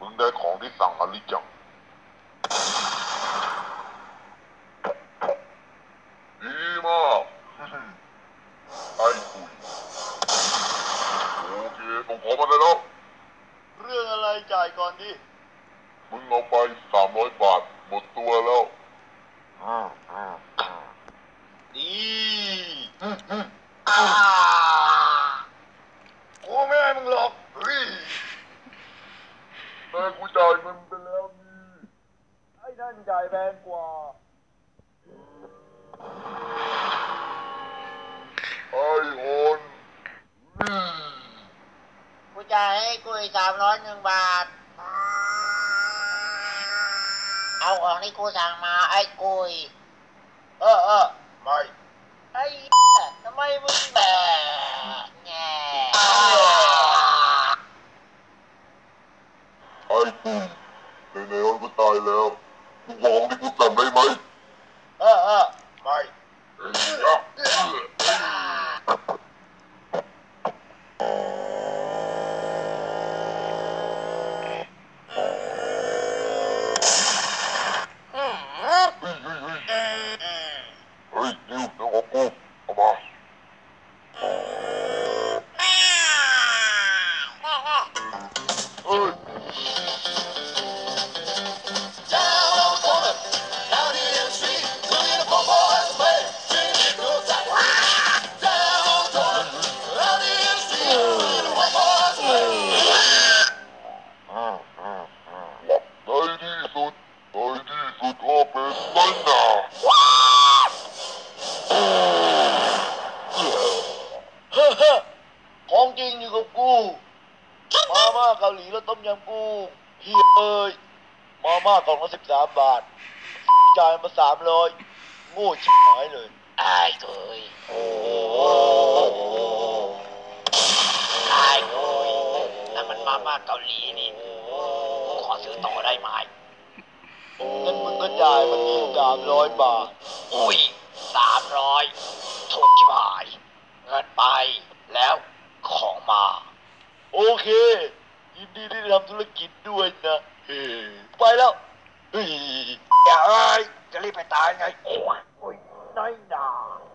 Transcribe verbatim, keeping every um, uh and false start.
งได้ของที่สั่งมาหรือยังดีมากไอ้คุยโอเคส่งของมาได้แล้วเรื่องอะไรจ่ายก่อนดิมึงเอาไปสามร้อยบาทหมดตัวแล้วดีกูไม่ให้มึงหรอกเฮ้ยแต่กูจ่ายเงินไปแล้วนี่ไอ้นั่นจ่ายแพงกว่าไอ้คนกูจ่ายให้กูอีกสามร้อยหนึ่งบาทเอาของที่กูสั่งมาไอ้กุยเออเออไม่ไอ้ทำไมมึงแบกแง่ไอ้กูในๆมันก็ตายแล้วกูบอกที่กูจำได้ไหมเออเออไม่เฮ้ยนิวเดี๋ยวของกูเอามาเฮ้ยในที่สุดในที่สุดก็เป็นไส้หนาของจริงอยู่กับกูมาม่าเกาหลีแล้วต้มยำกูเฮียเอ้ยมาม่ากล่องละสิบสามบาทจ่ายมาสามร้อยโง่ชิบหายเลยไอ้เกยโอ้ไอ้เกยนั่นมันมาม่าเกาหลีนี่ขอซื้อต่อได้ไหมงั้นมึงก็จ่ายมาทีสามร้อยบาทอุ้ยสามร้อยถูกชิบหายเงินไปแล้วของมาโอเคยินดีที่ได้ทำธุรกิจด้วยนะเฮ้ไปแล้วเฮ้ยอย่าเอ้ยจะรีบไปตายไงโอ้ยน้อยหนา